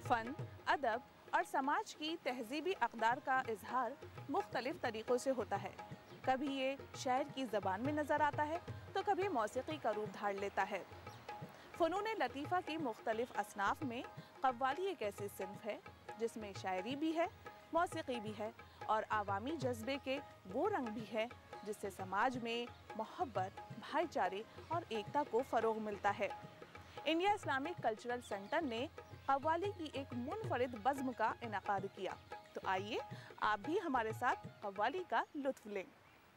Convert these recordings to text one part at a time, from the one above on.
फ़न, अदब और समाज की तहजीबी अक़दार का इजहार मुख्तलिफ तरीक़ों से होता है। कभी ये शायर की ज़बान में नज़र आता है तो कभी मौसीक़ी का रूप धार लेता है। फ़नून लतीफ़ा की मुख्तलिफ असनाफ़ में कव्वाली एक ऐसी सिन्फ़ है जिसमें शायरी भी है, मौसीक़ी भी है और आवामी जज्बे के वो रंग भी है जिससे समाज में मोहब्बत, भाईचारे और एकता को फ़रोग़ मिलता है। इंडिया इस्लामिक कल्चरल सेंटर ने कव्वाली की एक मुनफरिद बज़्म का इनेकाद किया। तो आइए आप भी हमारे साथ कव्वाली का लुत्फ़ लें।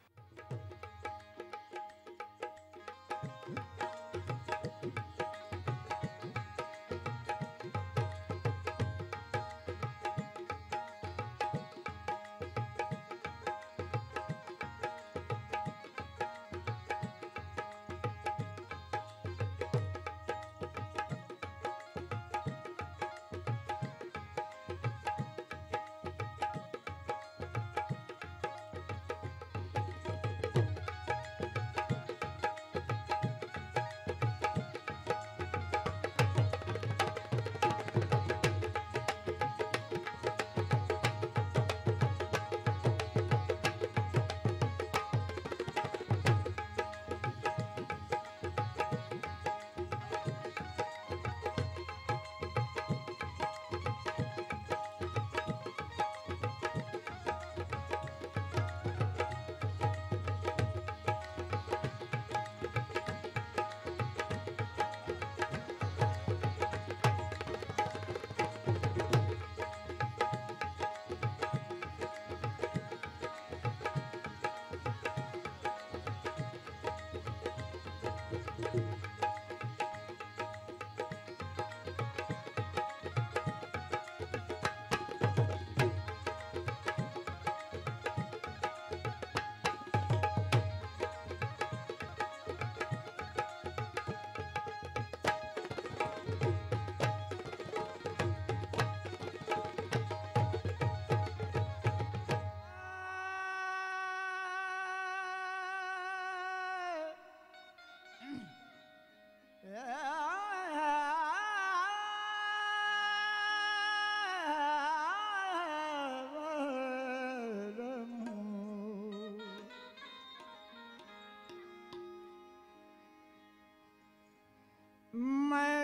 मैं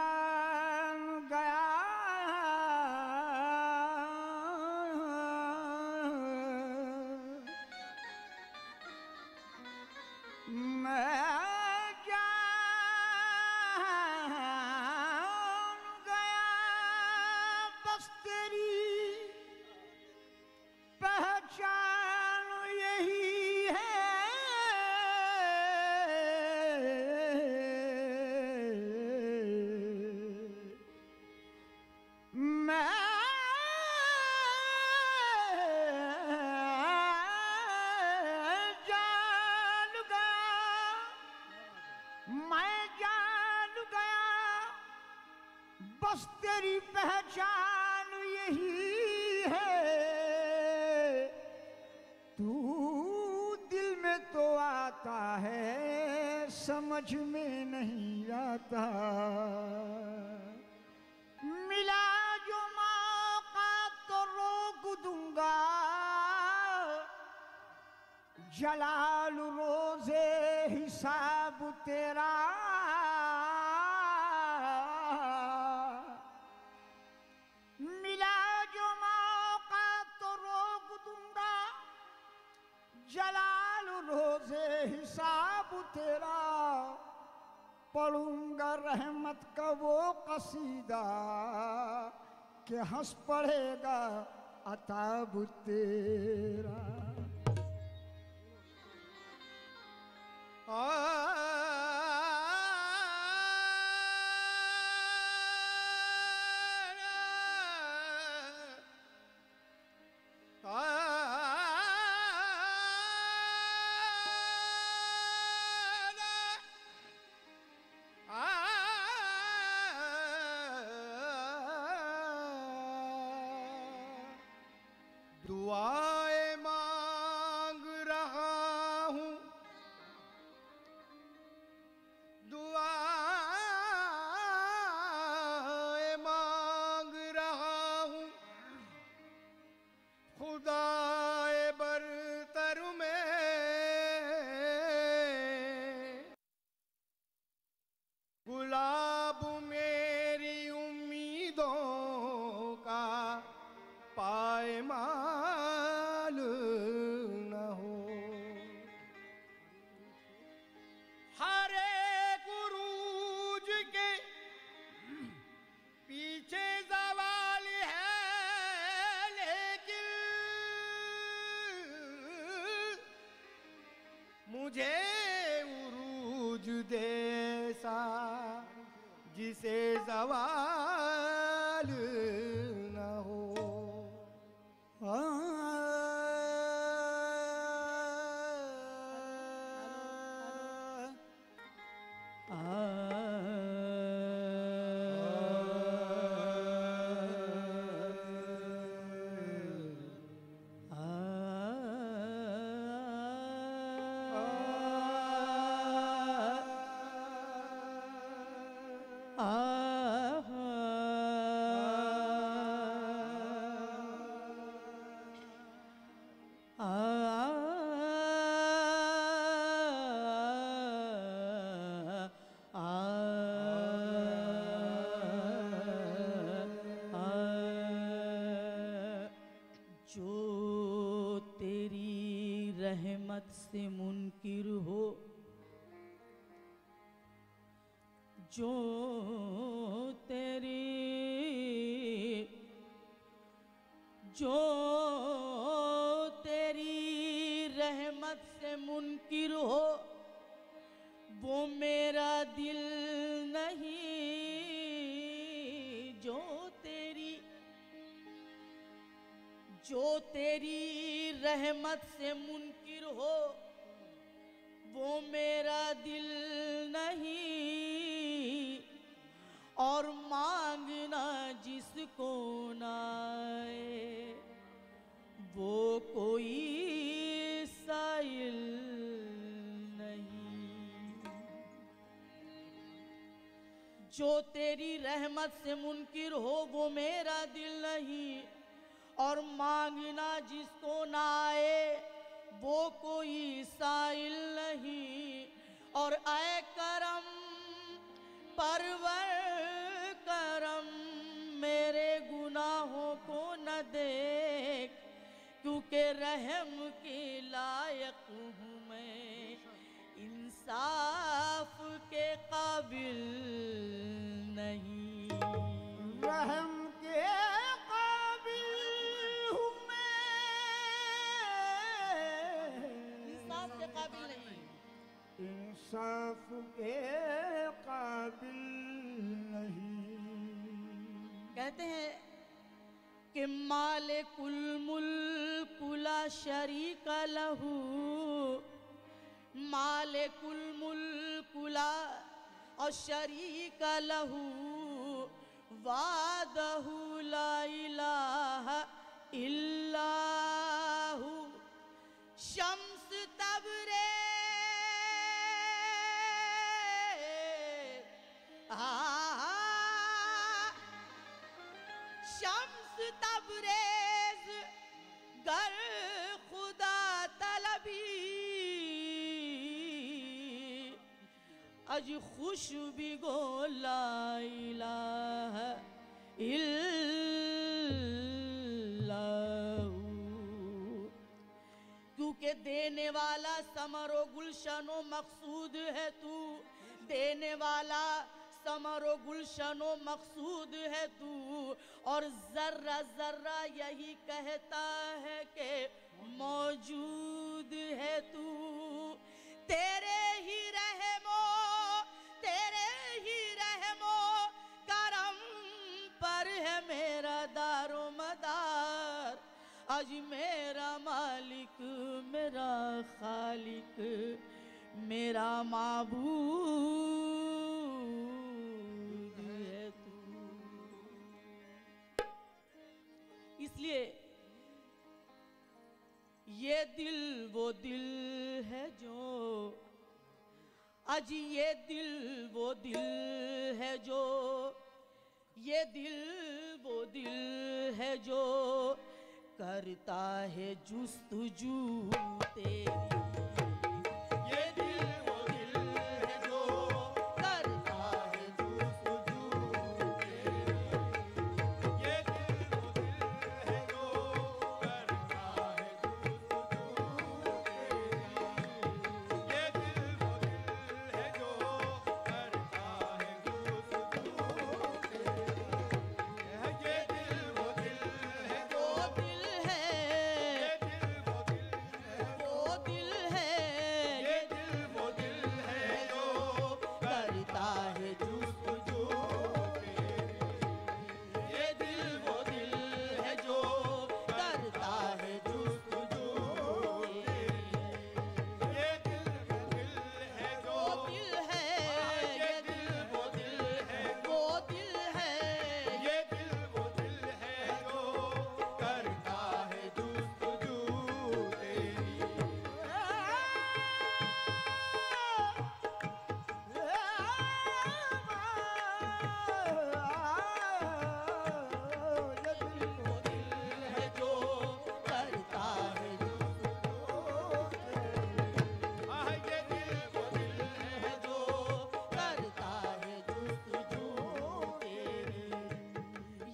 जान गया मैं जान गया बस तेरी पहचान यही है। मैं जान गया बस तेरी पहचान यही है। तू दिल में तो आता है समझ में नहीं आता। मिला जो मौका तो रोक दूंगा जलाल रोज़े हिसाब तेरा। मिला जो मौका तो रोक दूंगा जलाल रोज़े हिसाब तेरा। पढ़ूंगा रहमत का वो कसीदा कि हंस पड़ेगा अताब तेरा। दुआएं मांग रहा हूँ जुदेसा जिसे ज़वाल न हो। रहमत से मुनकिर हो, जो तेरी रहमत से मुनकिर हो, वो मेरा दिल नहीं। जो तेरी रहमत से मुनकिर हो, वो मेरा दिल नहीं। और मांगना जिसको ना आए, वो कोई साइल नहीं। जो तेरी रहमत से मुनकिर हो, वो मेरा दिल नहीं। और मांगना जिसको ना आए, वो कोई साइल नहीं। और ऐ करम परवर करम, मेरे गुनाहों को न देख, क्योंकि रहम के लायक हूँ मैं, इंसाफ के काबिल नहीं। रहम के काबिल हूँ मैं, इंसाफ के काबिल नहीं। इंसाफ के काबिल नहीं। कहते हैं कि मालिकुल मुल्क ला शरीक लहू, मालिकुल मुल्क ला और शरीक लहू, वादहू ला इलाहा इल्लाहु। शम्स तबरेज़, शम्स तबरेज़ गर खुदा तलबी, अज खुश भी गो ला इलाहा इल्लल्लाहु। क्योंकि देने वाला समरो गुलशनो मकसूद है तू, देने वाला समरो गुलशनो मकसूद है तू। और जर्रा जर्रा यही कहता है कि मौजूद है तू। तेरे ही रहमो करम पर है मेरा दारो मदार। आज मेरा मालिक, मेरा खालिक, मेरा माबूद है तू। इसलिए ये दिल वो दिल है जो, आज ये दिल वो दिल है जो, ये दिल वो दिल है जो करता है जुस्तजू तेरी। ये दिल वो दिल है जो करता है जुस्तजू तेरी। ये दिल वो दिल है जो करता है जुस्तजू तेरी। ये दिल वो दिल है जो करता है जुस्तजू तेरी। ये दिल वो दिल है जो, वो दिल है, ये दिल वो दिल है, वो दिल है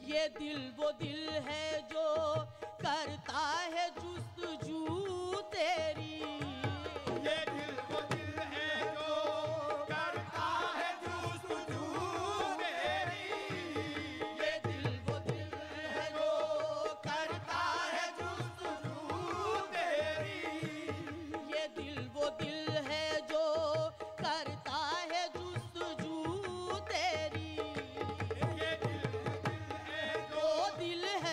ये दिल वो दिल है जो करता है जुस्तजू तेरी। ये दिल वो दिल है जो करता है जुस्तजू तेरी। ये दिल वो दिल है जो करता है जुस्तजू तेरी। ये दिल वो दिल है जो करता है जुस्तजू तेरी। ये दिल वो दिल है,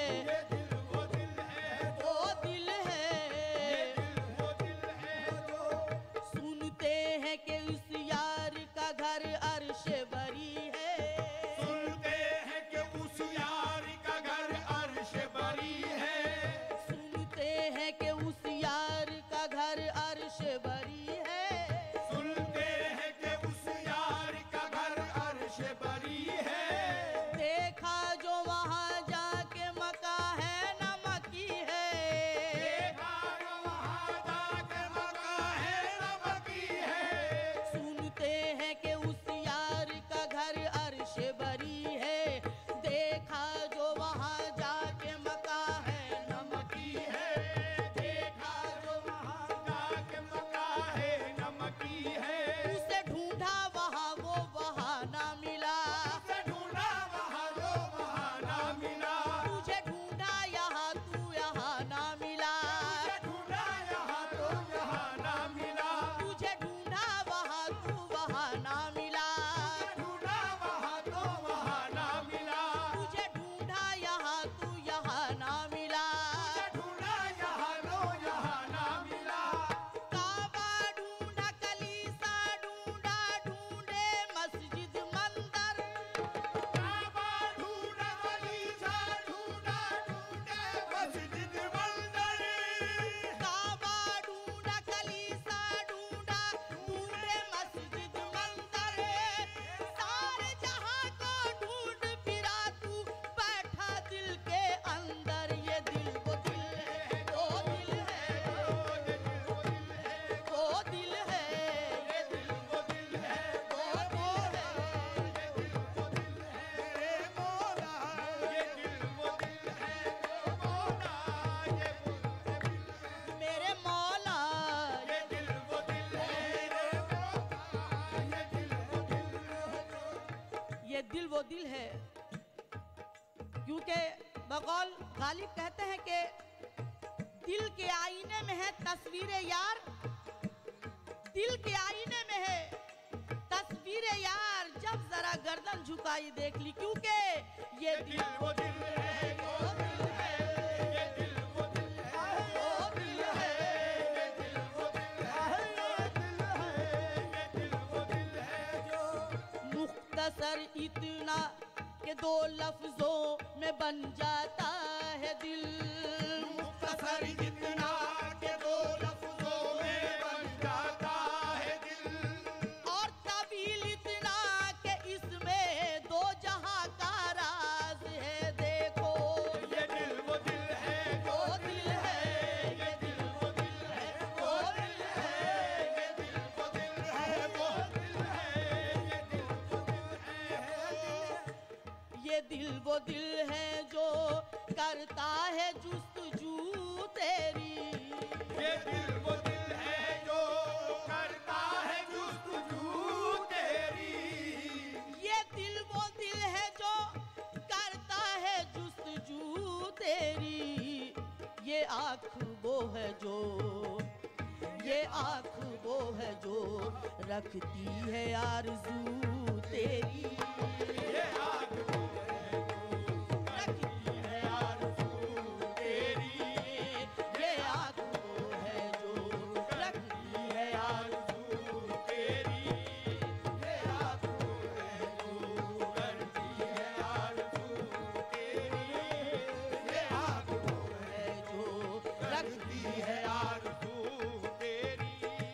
वो दिल है, वो दिल है, वो दिल है जो सुनते हैं कि उस यार का घर अर्श बरी है। सुनते हैं कि उस यार का घर अर्श बरी है। सुनते हैं कि उस यार का घर अर्श बरी है। सुनते हैं कि उस यार का घर अर्श बरी है। देखा जो वहाँ जाके मका है नमकी है। देखा जो वहाँ जाके मका है नमकी है। सुनते हैं कि उस यार का घर अर्श बरी है। देखा जो वहाँ जाके मका है नमकी है। देखा जो वहाँ जाके मका है नमकी है। उसे ढूंढा वहाँ वो वहाँ ना मिला। उसे ढूंढा वहाँ जो वहाँ ना मिला। तुझे ढूंढा यहाँ तू यहाँ ना मिला। उसे ढूंढा यहाँ तो यहाँ ना मिला। तुझे ढूंढा वहाँ तू वहाँ ना मिला। ढूंढा वहाँ तो वहाँ ना मिला। तुझे ढूंढा यहाँ तू यहाँ ना मिला। ढूंढा यहाँ तो यहाँ ना मिला। काबा ढूंढा कलीसा ढूंढा ढूंढे मस्जिद मंदिर। काबा ढूंढा कलीसा ढूंढा ढूंढे मस्जिद मंदिर। काबा ढूंढा कलीसा ढूंढा ढूंढे मस्जिद मंदिर। सारे जहां को ढूंढ फिरा तू बैठा दिल के अंदर। ये दिल वो दिल है, वो दिल है, वो दिल है, ये दिल वो दिल है, वो दिल है। रे मौला ये दिल वो दिल है। मौला ये मेरे मौला ये दिल वो दिल है। रे मौला ये दिल वो दिल है। ये दिल वो दिल है। क्योंकि बकौल गालिब कहते हैं कि दिल के आईने में है तस्वीर यार। दिल के आईने में है तस्वीर यार। जब जरा गर्दन झुकाई देख ली। क्योंकि ये दिल वो दिल है। वो दिल है। ये दिल वो दिल है। वो दिल है। ये दिल वो दिल है। ये दिल है। ये दिल वो दिल है जो मुख्तसर इतना के दो लफ्जों में बन जाता है दिल। मुख्तसर जितना के दो लफ्जों में बन जाता है दिल। और तवील इतना के इसमें दो जहां का राज है। देखो ये दिल वो दिल है। वो दिल है, ये दिल वो दिल है। वो दिल है। ये दिल वो दिल है। वो दिल है। ये दिल वो दिल है। ये दिल वो दिल है जो करता है जुस्तजू तेरी। ये दिल वो दिल है जो करता है जुस्तजू तेरी। ये दिल वो दिल है जो करता है जुस्तजू तेरी। ये आँख वो है जो, ये आँख वो है जो रखती है आरज़ू तेरी। ये आँख वो है जो रखती है आरज़ू तेरी। ये आँख वो है जो रखती है आरज़ू तेरी। ये आँख वो है जो करती है आरज़ू तेरी। ये आँख वो है जो रखती है आरज़ू तेरी।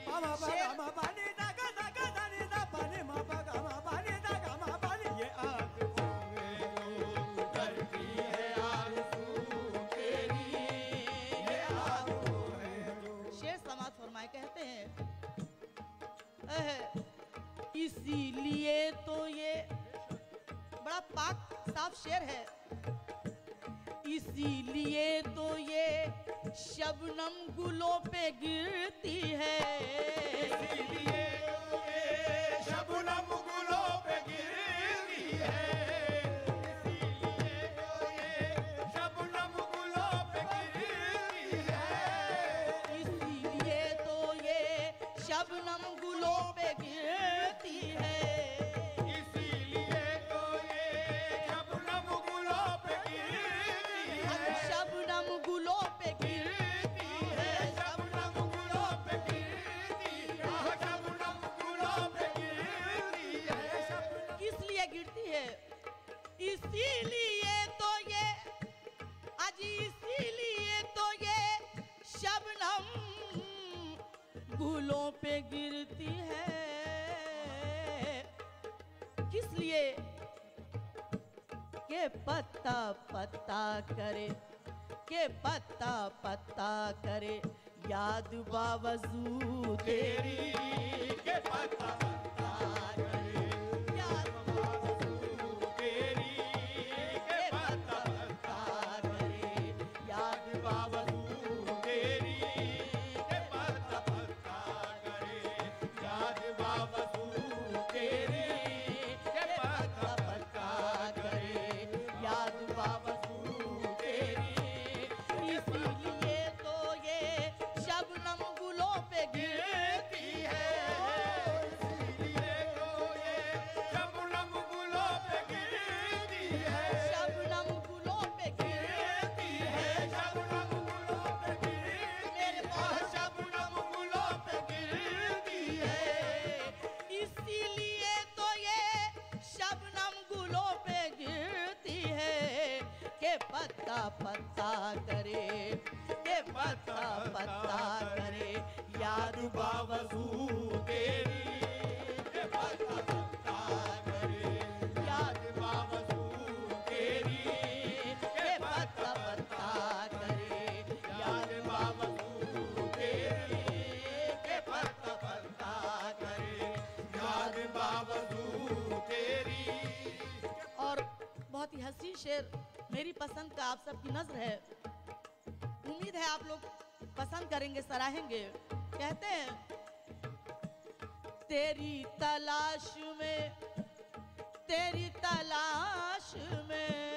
ये आँख वो है जो करती है आरज़ू तेरी। ये आँख वो है जो शेर समाज फरमाए कहते हैं इसीलिए तो ये बड़ा पाक साफ शेर है। इसीलिए तो ये शबनम गुलों पे गिरती है, इसीलिए तो ये शबनम गुलों पे गिरती है, इसीलिए तो ये शबनम गुलों पे गिरती है, इसीलिए तो ये शबनम गुलों पे गिरती है, इसीलिए तो ये शबनम गुलों पे गिरती है, शबनम गुलों पे गिरती है, शबनम गुलों पे गिरती है, शबनम गुलों पे गिरती है, किस लिए गिरती है? इसीलिए तो ये अजी इसीलिए तो ये शबनम गुलों पे गिरती है। किस लिए? के पत्ता पत्ता करे, के पत्ता पत्ता करे याद बावजूद तेरी, के पत्ता पत्ता करे याद बावजूद तेरी, के पत्ता पत्ता करे याद बावजूद तेरी, के पत्ता पत्ता करे याद बावजूद तेरी, के पत्ता पत्ता करे याद बावजूद तेरी, इसीलिए तो ये शबनम गुलों पे गिरती है, इसीलिए तो ये शबनम गुलों पे गिरती है, शबनम गुलों पे गिरती है, शबनम गुलों पे गिरती मेरे पास शबनम गुलों पे गिरती है, इसीलिए तो ये शबनम गुलों पे गिरती है, के पत्ता पत्ता करे, के पत्ता पत्ता करे याद बावजूद तेरी, के पत्ता पत्ता करे याद बावजूद तेरी, के पत्ता पत्ता करे याद बावजूद तेरी, के पत्ता पत्ता करे याद बावजूद तेरी। और बहुत ही हसीन शेर मेरी पसंद का आप सबकी नज़र है, उम्मीद है आप लोग पसंद करेंगे, सराहेंगे। कहते हैं तेरी तलाश में, तेरी तलाश में,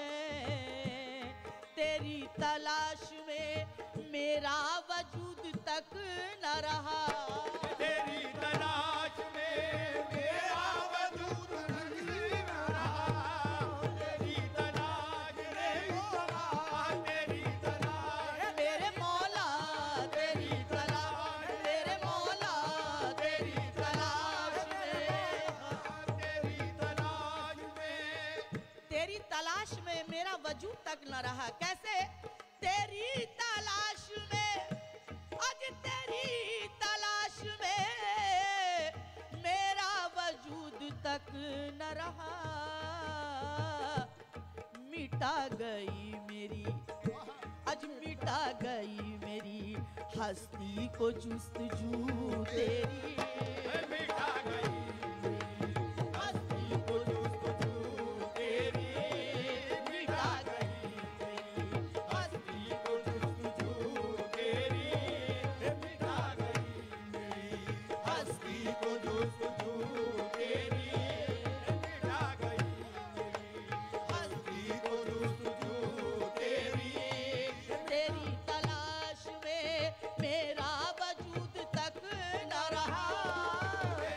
तेरी तलाश में मेरा वजूद तक न रहा, तेरी तलाश में मेरा वजूद नहीं रहा, तेरी तलाश में तेरी तलाश मेरे मौला तेरी तलाश, मेरे मौला तेरी तलाश में, तेरी तलाश में तेरी तलाश में मेरा वजूद तक न रहा। कैसे? तेरी तलाश में, आज तेरी तलाश में मेरा वजूद तक न रहा, मिटा गई मेरी, आज मिटा गई मेरी हस्ती को जुस्तजू तेरी, मिटा गई हस्ती को जुस्तजू तेरी, मिटा गई हस्ती को जुस्तजू तेरी, मिटा गई हस्ती को जुस्तजू तेरी, मिटा गई हस्ती को जुस्तजू तेरी, तेरी तलाश में मेरा वजूद तक न रहा,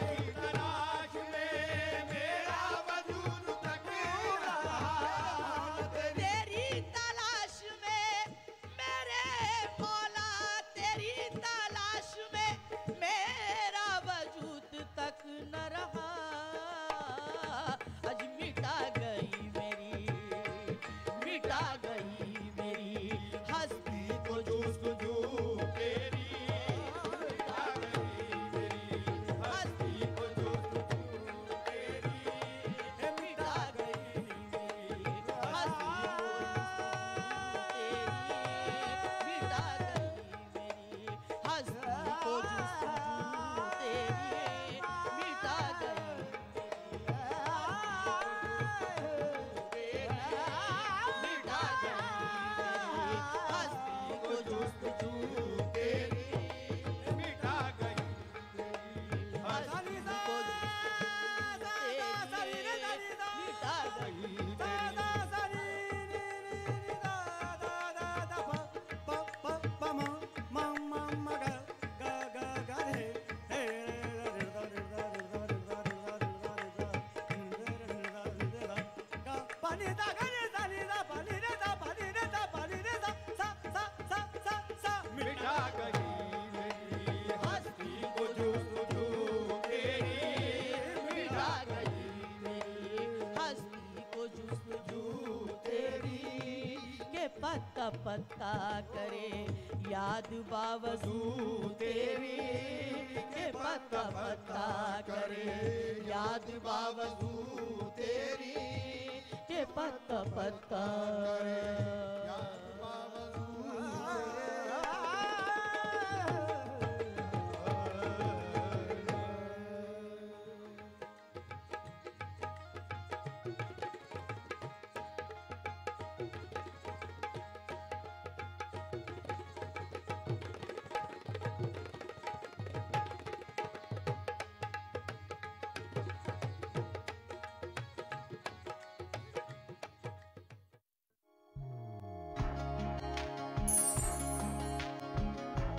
नि दा ग रे सा नि दा पा नि रे सा पा नि रे सा पा नि रे सा सा सा सा सा सा मिटा गई मेरी हस्ती को जुस्तजू तेरी मिटा गई मेरी हस्ती को जुस्तजू तेरी के पत्ता पत्ता करे याद बावजू तेरी के पत्ता पत्ता करे याद बावजू तेरी के पत्ता पत्ता